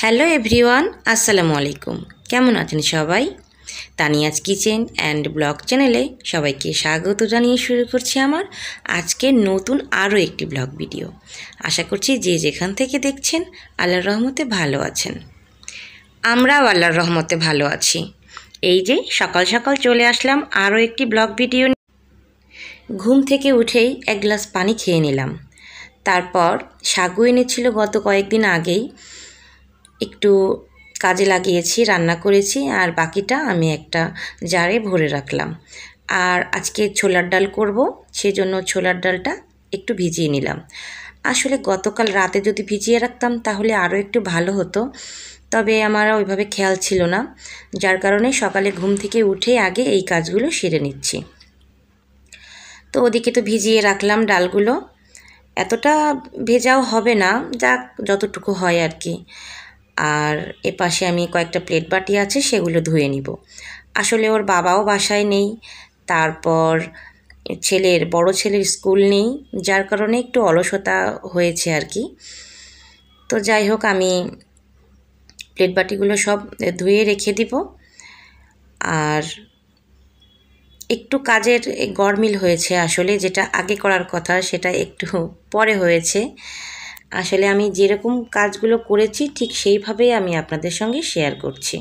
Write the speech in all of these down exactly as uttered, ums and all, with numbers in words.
Hello everyone, আসসালামু আলাইকুম। কেমন আছেন সবাই? তানিয়াজ কিচেন অ্যান্ড ব্লগ চ্যানেলে সবাইকে স্বাগত জানিয়ে শুরু করছি আমার আজকের নতুন আরও একটি ব্লগ ভিডিও। আশা করছি যে যেখান থেকে দেখছেন আল্লাহর রহমতে ভালো আছেন। আমরাও আল্লাহর রহমতে ভালো আছি। এই যে সকাল সকাল চলে আসলাম আরও একটি ব্লগ ভিডিও। ঘুম থেকে উঠেই এক গ্লাস পানি খেয়ে নিলাম। তারপর সাগু এনেছিল গত কয়েকদিন আগেই, একটু কাজে লাগিয়েছি, রান্না করেছি, আর বাকিটা আমি একটা জারে ভরে রাখলাম। আর আজকে ছোলার ডাল করব, সেজন্য ছোলার ডালটা একটু ভিজিয়ে নিলাম। আসলে গতকাল রাতে যদি ভিজিয়ে রাখতাম তাহলে আরও একটু ভালো হতো, তবে আমার ওইভাবে খেয়াল ছিল না, যার কারণে সকালে ঘুম থেকে উঠে আগে এই কাজগুলো সেরে নিচ্ছি। তো ওদিকে তো ভিজিয়ে রাখলাম ডালগুলো, এতটা ভেজাও হবে না, যাক যতটুকু হয় আর কি। আর এপাশে আমি কয়েকটা প্লেট বাটি আছে, সেগুলো ধুয়ে নিব। আসলে ওর বাবাও বাসায় নেই, তারপর ছেলের বড় ছেলের স্কুল নেই, যার কারণে একটু অলসতা হয়েছে আর কি। তো যাই হোক, আমি প্লেট বাটিগুলো সব ধুয়ে রেখে দিব। আর একটু কাজের গরমিল হয়েছে, আসলে যেটা আগে করার কথা সেটা একটু পরে হয়েছে। আসলে আমি যেরকম কাজগুলো করেছি ঠিক সেইভাবেই আমি আপনাদের সঙ্গে শেয়ার করছি।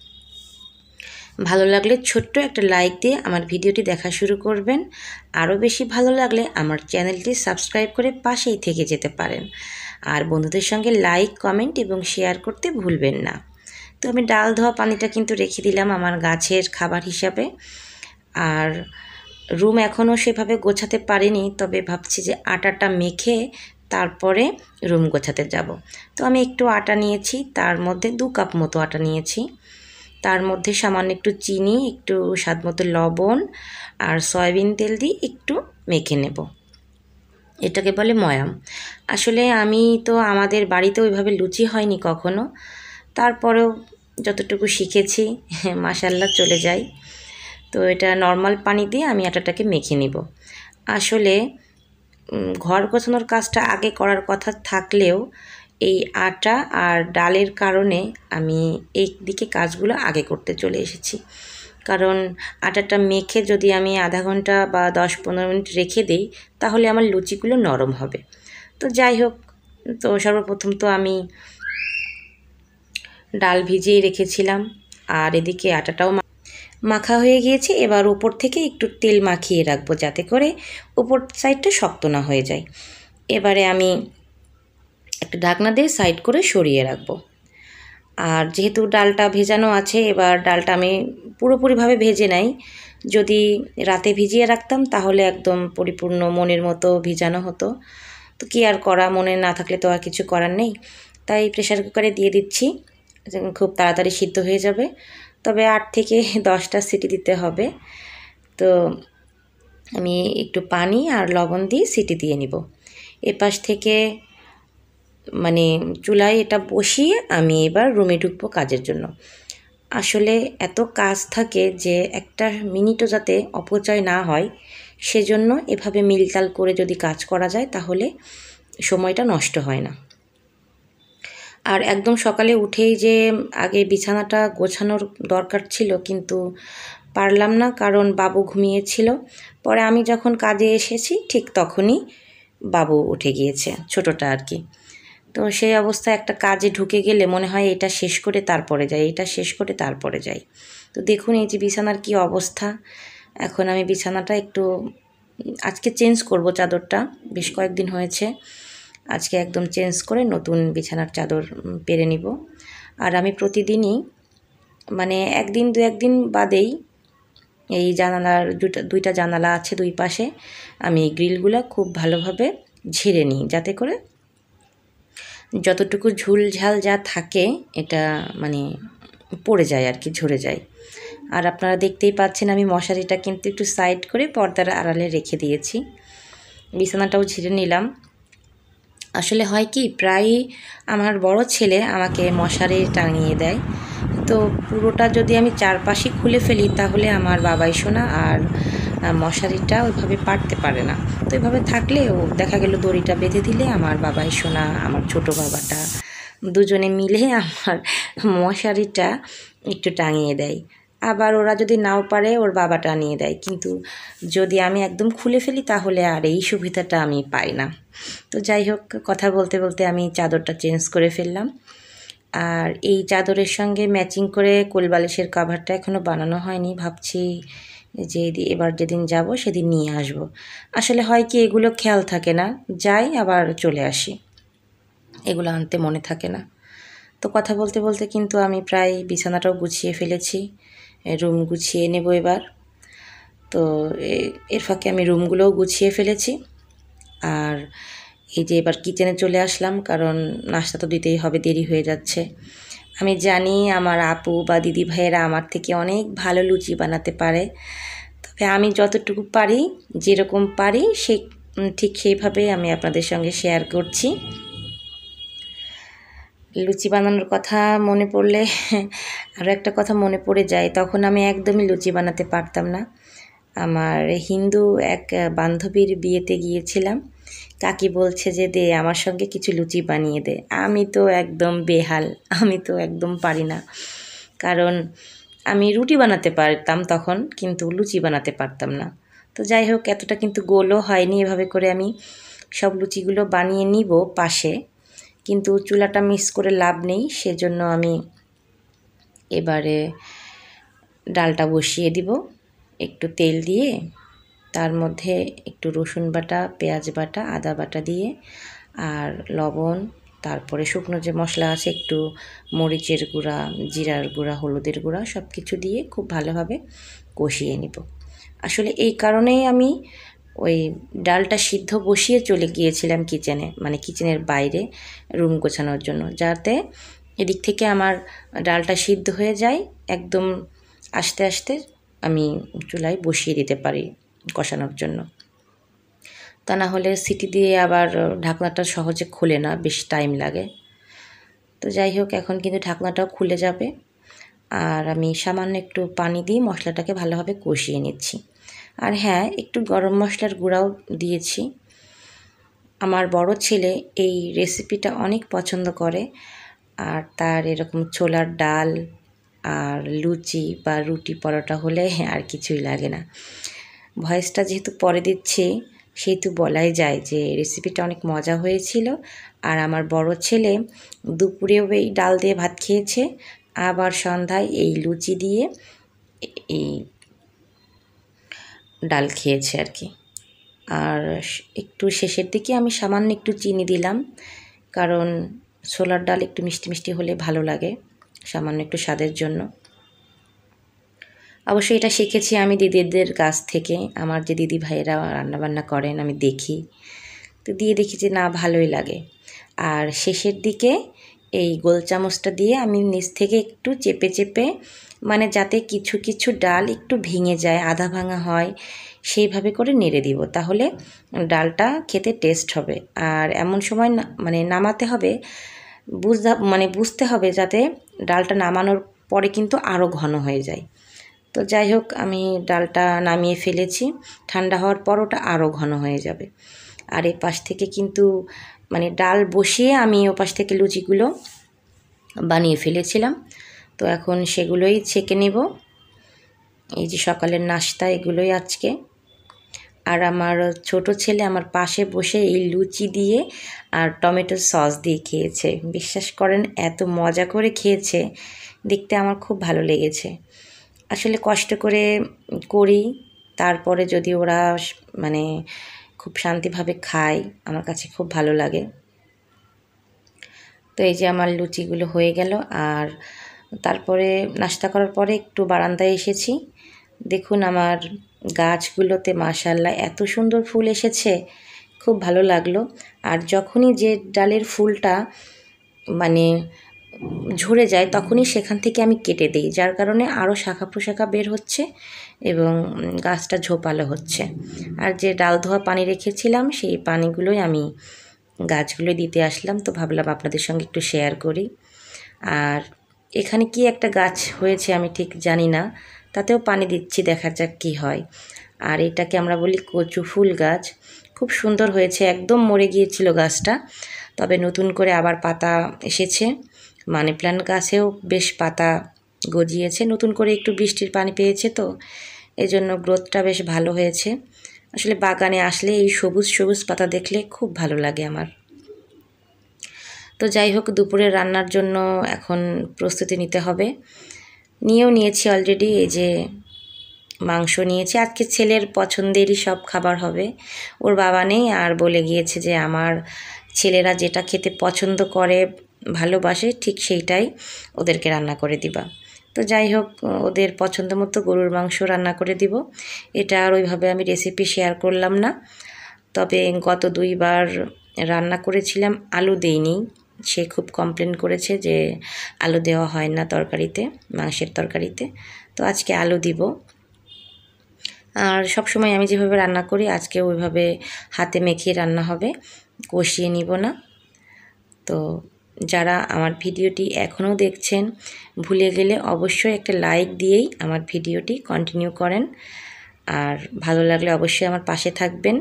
ভালো লাগলে ছোট্ট একটা লাইক দিয়ে আমার ভিডিওটি দেখা শুরু করবেন। আরও বেশি ভালো লাগলে আমার চ্যানেলটি সাবস্ক্রাইব করে পাশেই থেকে যেতে পারেন। আর বন্ধুদের সঙ্গে লাইক, কমেন্ট এবং শেয়ার করতে ভুলবেন না। তো আমি ডাল ধোয়া পানিটা কিন্তু রেখে দিলাম আমার গাছের খাবার হিসাবে। আর রুম এখনও সেভাবে গোছাতে পারিনি, তবে ভাবছি যে আটাটা মেখে তারপরে রুম গোছাতে যাব। তো আমি একটু আটা নিয়েছি, তার মধ্যে দু কাপ মতো আটা নিয়েছি, তার মধ্যে সামান্য একটু চিনি, একটু স্বাদ মতো লবণ আর সয়াবিন তেল দিয়ে একটু মেখে নেব। এটাকে বলে ময়াম। আসলে আমি তো আমাদের বাড়িতে ওইভাবে লুচি হয়নি কখনো, তারপরেও যতটুকু শিখেছি মাশাআল্লাহ চলে যায়। তো এটা নর্মাল পানি দিয়ে আমি আটাটাকে মেখে নিব। আসলে ঘর গোছানোর কাজটা আগে করার কথা থাকলেও এই আটা আর ডালের কারণে আমি এই দিকে কাজগুলো আগে করতে চলে এসেছি। কারণ আটাটা মেখে যদি আমি আধা ঘন্টা বা দশ পনেরো মিনিট রেখে দিই তাহলে আমার লুচিগুলো নরম হবে। তো যাই হোক, তো সর্বপ্রথম তো আমি ডাল ভিজিয়ে রেখেছিলাম, আর এদিকে আটাটাও মাখা হয়ে গিয়েছে। এবার উপর থেকে একটু তেল মাখিয়ে রাখবো যাতে করে উপর সাইডটা শক্ত না হয়ে যায়। এবারে আমি একটা ঢাকনা দিয়ে সাইড করে সরিয়ে রাখবো। আর যেহেতু ডালটা ভেজানো আছে, এবার ডালটা আমি পুরোপুরিভাবে ভেজে নাই। যদি রাতে ভিজিয়ে রাখতাম তাহলে একদম পরিপূর্ণ মনের মতো ভিজানো হতো। তো কি আর করা, মনে না থাকলে তো আর কিছু করার নেই। তাই প্রেশার কুকারে দিয়ে দিচ্ছি, খুব তাড়াতাড়ি সিদ্ধ হয়ে যাবে। তবে আট থেকে দশটা সিটি দিতে হবে। তো আমি একটু পানি আর লবণ দিয়ে সিটি দিয়ে নিব। এপাশ থেকে মানে চুলায় এটা বসিয়ে আমি এবার রুমে ঢুকবো কাজের জন্য। আসলে এত কাজ থাকে যে একটা মিনিটও যাতে অপচয় না হয়, সেজন্য এভাবে মিলতাল করে যদি কাজ করা যায় তাহলে সময়টা নষ্ট হয় না। আর একদম সকালে উঠেই যে আগে বিছানাটা গোছানোর দরকার ছিল, কিন্তু পারলাম না, কারণ বাবু ঘুমিয়েছিল। পরে আমি যখন কাজে এসেছি ঠিক তখনই বাবু উঠে গিয়েছে, ছোটোটা আর কি। তো সেই অবস্থায় একটা কাজে ঢুকে গেলে মনে হয় এটা শেষ করে তারপরে যাই, এটা শেষ করে তারপরে যাই। তো দেখুন এই যে বিছানার কি অবস্থা। এখন আমি বিছানাটা একটু আজকে চেঞ্জ করব, চাদরটা বেশ কয়েকদিন হয়েছে, আজকে একদম চেঞ্জ করে নতুন বিছানার চাদর পেরে নিব। আর আমি প্রতিদিনই মানে একদিন দু একদিন বাদেই এই জানালার দুইটা দুইটা জানালা আছে দুই পাশে, আমি গ্রিলগুলো খুব ভালোভাবে ঝেড়ে নিই, যাতে করে যতটুকু ঝুল ঝাল যা থাকে এটা মানে পড়ে যায় আর কি, ঝরে যায়। আর আপনারা দেখতেই পাচ্ছেন আমি মশারিটা কিন্তু একটু সাইড করে পর্দার আড়ালে রেখে দিয়েছি। বিছানাটাও ঝেড়ে নিলাম। আসলে হয় কি, প্রায়ই আমার বড় ছেলে আমাকে মশারি টাঙিয়ে দেয়। তো পুরোটা যদি আমি চারপাশে খুলে ফেলি তাহলে আমার বাবাই শোনা আর মশারিটা ওইভাবে পারতে পারে না। তো এইভাবে থাকলেও দেখা গেল দড়িটা বেঁধে দিলে আমার বাবাই শোনা, আমার ছোট বাবাটা দুজনে মিলে আমার মশারিটা একটু টাঙিয়ে দেয়। আবার ওরা যদি নাও পারে ওর বাবা টানিয়ে দেয়, কিন্তু যদি আমি একদম খুলে ফেলি তাহলে আর এই সুবিধাটা আমি পাই না। তো যাই হোক, কথা বলতে বলতে আমি চাদরটা চেঞ্জ করে ফেললাম। আর এই চাদরের সঙ্গে ম্যাচিং করে কোলবালিশের কাভারটা এখনও বানানো হয়নি, ভাবছি যে এবার যেদিন যাব সেদিন নিয়ে আসব। আসলে হয় কি, এগুলো খেয়াল থাকে না, যাই আবার চলে আসি, এগুলো আনতে মনে থাকে না। তো কথা বলতে বলতে কিন্তু আমি প্রায় বিছানাটাও গুছিয়ে ফেলেছি, রুম গুছিয়ে নেব এবার। তো এর ফাঁকে আমি রুমগুলোও গুছিয়ে ফেলেছি। আর এই যে এবার কিচেনে চলে আসলাম, কারণ নাস্তা তো দিতেই হবে, দেরি হয়ে যাচ্ছে। আমি জানি আমার আপু বা দিদি ভাইয়েরা আমার থেকে অনেক ভালো লুচি বানাতে পারে, তবে আমি যতটুকু পারি, যেরকম পারি সেই ঠিক সেইভাবে আমি আপনাদের সঙ্গে শেয়ার করছি। লুচি বানানোর কথা মনে পড়লে আরও একটা কথা মনে পড়ে যায়, তখন আমি একদমই লুচি বানাতে পারতাম না। আমার হিন্দু এক বান্ধবীর বিয়েতে গিয়েছিলাম, কাকি বলছে যে দে আমার সঙ্গে কিছু লুচি বানিয়ে দে। আমি তো একদম বেহাল, আমি তো একদম পারি না, কারণ আমি রুটি বানাতে পারতাম তখন, কিন্তু লুচি বানাতে পারতাম না। তো যাই হোক, এতটা কিন্তু গোলও হয়নি। এভাবে করে আমি সব লুচিগুলো বানিয়ে নিব পাশে, কিন্তু চুলাটা মিস করে লাভ নেই, সেজন্য আমি এবারে ডালটা বসিয়ে দিব একটু তেল দিয়ে, তার মধ্যে একটু রসুন বাটা, পেঁয়াজ বাটা, আদা বাটা দিয়ে, আর লবণ, তারপরে শুকনো যে মশলা আছে একটু মরিচের গুঁড়া, জিরার গুঁড়া, হলুদের গুঁড়া, সব কিছু দিয়ে খুব ভালোভাবে কষিয়ে নিব। আসলে এই কারণেই আমি ওই ডালটা সিদ্ধ বসিয়ে চলে গিয়েছিলাম কিচেনে, মানে কিচেনের বাইরে রুম গোছানোর জন্য, যাতে এদিক থেকে আমার ডালটা সিদ্ধ হয়ে যায়, একদম আস্তে আস্তে আমি চুলায় বসিয়ে দিতে পারি কষানোর জন্য। তা না হলে সিটি দিয়ে আবার ঢাকনাটা সহজে খুলে না, বেশ টাইম লাগে। তো যাই হোক, এখন কিন্তু ঢাকনাটাও খুলে যাবে। আর আমি সামান্য একটু পানি দিয়ে মশলাটাকে ভালোভাবে কষিয়ে নিচ্ছি। আর হ্যাঁ, একটু গরম মশলার গুঁড়াও দিয়েছি। আমার বড় ছেলে এই রেসিপিটা অনেক পছন্দ করে, আর তার এরকম ছোলার ডাল আর লুচি বা রুটি পরোটা হলে আর কিছুই লাগে না। ভয়েসটা যেহেতু পরে দিচ্ছি, সেহেতু বলাই যায় যে রেসিপিটা অনেক মজা হয়েছিল। আর আমার বড় ছেলে দুপুরেও এই ডাল দিয়ে ভাত খেয়েছে, আবার সন্ধ্যায় এই লুচি দিয়ে এই ডাল খেয়েছে আর কি। আর একটু শেষের দিকে আমি সামান্য একটু চিনি দিলাম, কারণ ছোলার ডাল একটু মিষ্টি মিষ্টি হলে ভালো লাগে, সামান্য একটু স্বাদের জন্য। অবশ্যই এটা শিখেছি আমি দিদিদের কাছ থেকে। আমার যে দিদি ভাইয়েরা রান্নাবান্না করেন আমি দেখি, তো দিয়ে দেখি যে না, ভালোই লাগে। আর শেষের দিকে এই গোল চামচটা দিয়ে আমি নিচ থেকে একটু চেপে চেপে, মানে যাতে কিছু কিছু ডাল একটু ভেঙে যায়, আধা ভাঙা হয়, সেইভাবে করে নেড়ে দিব, তাহলে ডালটা খেতে টেস্ট হবে। আর এমন সময় মানে নামাতে হবে, বুঝতে মানে বুঝতে হবে যাতে ডালটা নামানোর পরে কিন্তু আরও ঘন হয়ে যায়। তো যাই হোক, আমি ডালটা নামিয়ে ফেলেছি, ঠান্ডা হওয়ার পর ওটা আরও ঘন হয়ে যাবে। আর এই পাশ থেকে কিন্তু মানে ডাল বসিয়ে আমি ও পাশ থেকে লুচিগুলো বানিয়ে ফেলেছিলাম, তো এখন সেগুলোই ছেঁকে নেব। এই যে সকালের নাস্তা, এগুলোই আজকে। আর আমার ছোট ছেলে আমার পাশে বসে এই লুচি দিয়ে আর টমেটো সস দিয়ে খেয়েছে। বিশ্বাস করেন, এত মজা করে খেয়েছে, দেখতে আমার খুব ভালো লেগেছে। আসলে কষ্ট করে করি, তারপরে যদি ওরা মানে খুব শান্তিভাবে খায়, আমার কাছে খুব ভালো লাগে। তো এই যে আমার লুচিগুলো হয়ে গেল। আর তারপরে নাস্তা করার পরে একটু বারান্দায় এসেছি। দেখুন আমার গাছগুলোতে মাশাআল্লাহ এত সুন্দর ফুল এসেছে, খুব ভালো লাগলো। আর যখনই যে ডালের ফুলটা মানে ঝরে যায়, তখনই সেখান থেকে আমি কেটে দিই, যার কারণে আরও শাখা প্রশাখা বের হচ্ছে এবং গাছটা ঝোপালো হচ্ছে। আর যে ডাল ধোয়া পানি রেখেছিলাম, সেই পানিগুলোই আমি গাছগুলো দিতে আসলাম, তো ভাবলাম আপনাদের সঙ্গে একটু শেয়ার করি। আর এখানে কি একটা গাছ হয়েছে আমি ঠিক জানি না, তাতেও পানি দিচ্ছি, দেখা যাক কী হয়। আর এটাকে আমরা বলি কচু ফুল গাছ, খুব সুন্দর হয়েছে, একদম মরে গিয়েছিল গাছটা, তবে নতুন করে আবার পাতা এসেছে, মানি প্ল্যান্ট গাছেও বেশ পাতা গজিয়েছে, নতুন করে একটু বৃষ্টির পানি পেয়েছে তো এই জন্য গ্রোথটা বেশ ভালো হয়েছে। আসলে বাগানে আসলে এই সবুজ সবুজ পাতা দেখলে খুব ভালো লাগে আমার। তো যাই হোক, দুপুরে রান্নার জন্য এখন প্রস্তুতি নিতে হবে, নিয়েও নিয়েছি অলরেডি। এই যে মাংস নিয়েছি, আজকে ছেলের পছন্দেরই সব খাবার হবে, ওর বাবা নেই আর বলে গিয়েছে যে আমার ছেলেরা যেটা খেতে পছন্দ করে ভালোবাসে ঠিক সেইটাই ওদেরকে রান্না করে দিবা। তো যাই হোক, ওদের পছন্দ মতো গরুর মাংস রান্না করে দিব। এটা আর ওইভাবে আমি রেসিপি শেয়ার করলাম না, তবে গত দুইবার রান্না করেছিলাম আলু দেইনি, সে খুব কমপ্লেন করেছে যে আলু দেওয়া হয় না তরকারিতে, মাংসের তরকারিতে। তো আজকে আলু দিব। আর সব সময় আমি যেভাবে রান্না করি আজকে ওইভাবে হাতে মেখে রান্না হবে, কষিয়ে নিব না। তো যারা আমার ভিডিওটি এখনও দেখছেন, ভুলে গেলে অবশ্যই একটা লাইক দিয়েই আমার ভিডিওটি কন্টিনিউ করেন, আর ভালো লাগলে অবশ্যই আমার পাশে থাকবেন।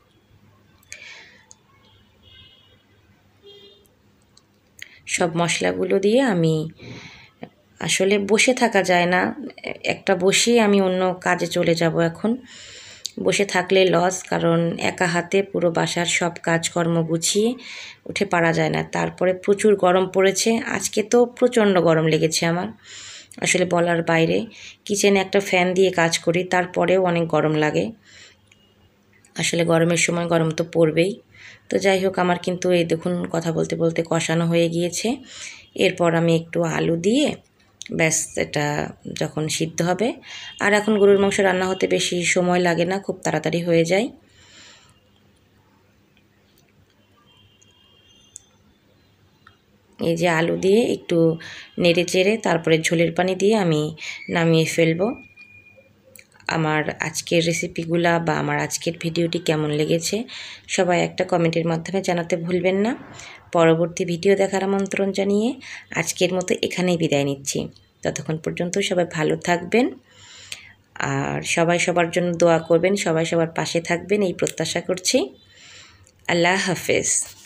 সব মশলাগুলো দিয়ে আমি আসলে বসে থাকা যায় না, একটা বসেই আমি অন্য কাজে চলে যাব। এখন বসে থাকলে লস, কারণ একা হাতে পুরো বাসার সব কাজকর্ম গুছিয়ে উঠে পারা যায় না। তারপরে প্রচুর গরম পড়েছে, আজকে তো প্রচণ্ড গরম লেগেছে আমার, আসলে বলার বাইরে। কিচেনে একটা ফ্যান দিয়ে কাজ করি, তারপরেও অনেক গরম লাগে। আসলে গরমের সময় গরম তো পড়বেই। তো যাই হোক, আমার কিন্তু এই দেখুন কথা বলতে বলতে কষানো হয়ে গিয়েছে। এরপর আমি একটু আলু দিয়ে ব্যাস, এটা যখন সিদ্ধ হবে, আর এখন গরুর মাংস রান্না হতে বেশি সময় লাগে না, খুব তাড়াতাড়ি হয়ে যায়। এই যে আলু দিয়ে একটু নেড়ে চেড়ে তারপরে ঝোলের পানি দিয়ে আমি নামিয়ে ফেলবো। আমার আজকের রেসিপিগুলা বা আমার আজকের ভিডিওটি কেমন লেগেছে সবাই একটা কমেন্টের মাধ্যমে জানাতে ভুলবেন না। পরবর্তী ভিডিও দেখার আমন্ত্রণ জানিয়ে আজকের মতো এখানেই বিদায় নিচ্ছি। ততক্ষণ পর্যন্ত সবাই ভালো থাকবেন, আর সবাই সবার জন্য দোয়া করবেন, সবাই সবার পাশে থাকবেন এই প্রত্যাশা করছি। আল্লাহ হাফেজ।